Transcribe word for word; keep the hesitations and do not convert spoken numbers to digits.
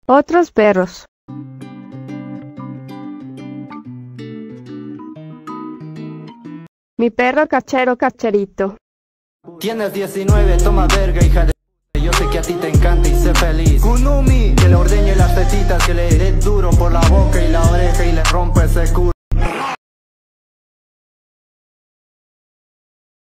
Otros perros. Mi perro cachero cacherito. Tienes diecinueve, toma verga, hija de p***. Yo sé que a ti te encanta y sé feliz. Kunumi, que le ordeñe las tetitas, que le dé duro por la boca y la oreja y le rompe ese culo.